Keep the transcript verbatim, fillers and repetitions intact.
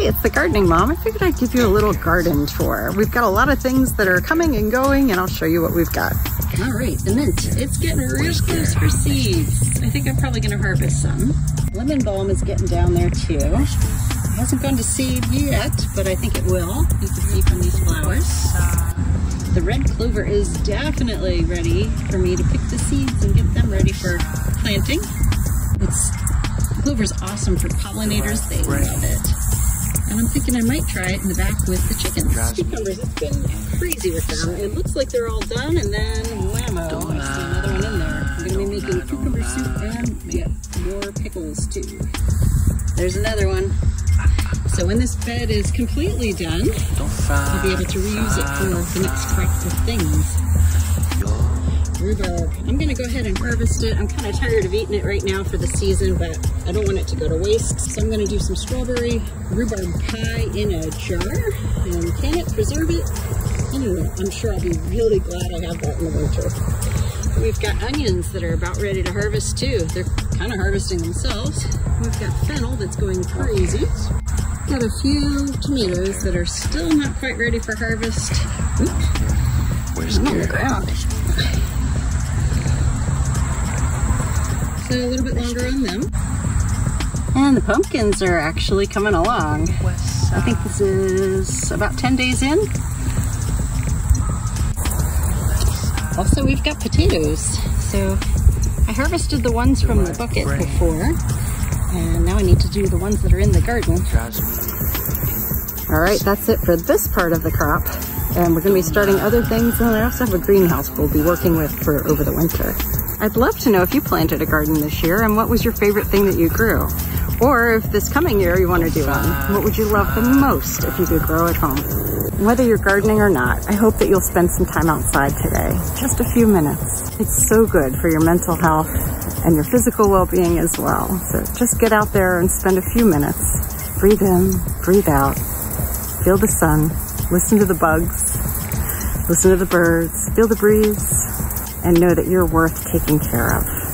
it's the Gardening Mom. I figured I'd give you a little garden tour. We've got a lot of things that are coming and going, and I'll show you what we've got. All right, the mint. It's getting real close for seeds. I think I'm probably gonna harvest some. Lemon balm is getting down there too. It hasn't gone to seed yet, but I think it will. You can see from these flowers. The red clover is definitely ready for me to pick the seeds and get them ready for planting. It's Clover's awesome for pollinators. They love it. And I'm thinking I might try it in the back with the chickens. Cucumbers, it's been crazy with them. It looks like they're all done, and then whammo, I see another one in there. I'm gonna be making cucumber soup and get more pickles too. There's another one. So when this bed is completely done, I'll be able to reuse it for the next crop of things. Rhubarb. I'm gonna go ahead and harvest it. I'm kind of tired of eating it right now for the season, but I don't want it to go to waste. So I'm gonna do some strawberry rhubarb pie in a jar and can it, preserve it. Anyway, I'm sure I'll be really glad I have that in the winter. We've got onions that are about ready to harvest too. They're kind of harvesting themselves. We've got fennel that's going crazy. Got a few tomatoes that are still not quite ready for harvest. Oops. Where's I'm on the ground? So a little bit longer on them. And the pumpkins are actually coming along. I think this is about ten days in. Also, we've got potatoes. So I harvested the ones from the bucket before, and now I need to do the ones that are in the garden. All right, that's it for this part of the crop. And we're gonna be starting other things, and I also have a greenhouse we'll be working with for over the winter. I'd love to know if you planted a garden this year and what was your favorite thing that you grew. Or if this coming year you want to do one, what would you love the most if you could grow at home? Whether you're gardening or not, I hope that you'll spend some time outside today, just a few minutes. It's so good for your mental health and your physical well-being as well. So just get out there and spend a few minutes. Breathe in, breathe out, feel the sun, listen to the bugs, listen to the birds, feel the breeze, and know that you're worth taking care of.